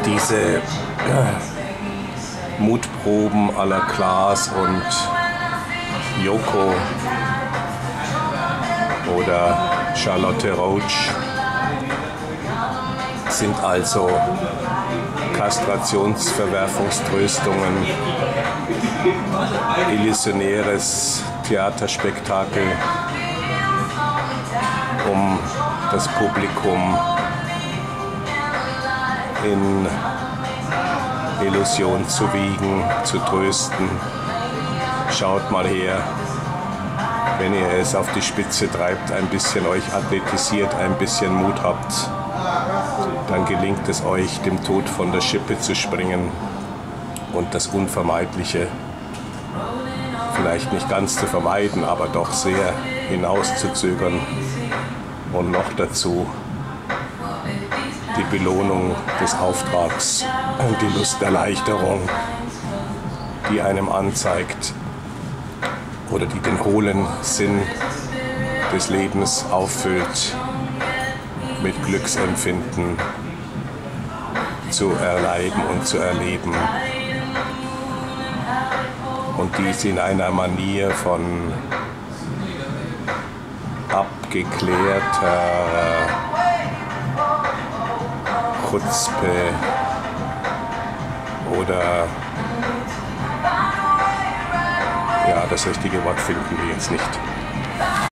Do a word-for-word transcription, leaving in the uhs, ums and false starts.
diese äh, Mutproben à la Klaas und Yoko oder Charlotte Roach sind also Kastrationsverwerfungströstungen, illusionäres Theaterspektakel, um das Publikum in Illusion zu wiegen, zu trösten. Schaut mal her, wenn ihr es auf die Spitze treibt, ein bisschen euch athletisiert, ein bisschen Mut habt, dann gelingt es euch, dem Tod von der Schippe zu springen und das Unvermeidliche vielleicht nicht ganz zu vermeiden, aber doch sehr hinauszuzögern und noch dazu die Belohnung des Auftrags und die Lusterleichterung, die einem anzeigt oder die den hohlen Sinn des Lebens auffüllt, mit Glücksempfinden zu erleiden und zu erleben. Und dies in einer Manier von abgeklärter Chutzpe oder ja, das richtige Wort finden wir jetzt nicht.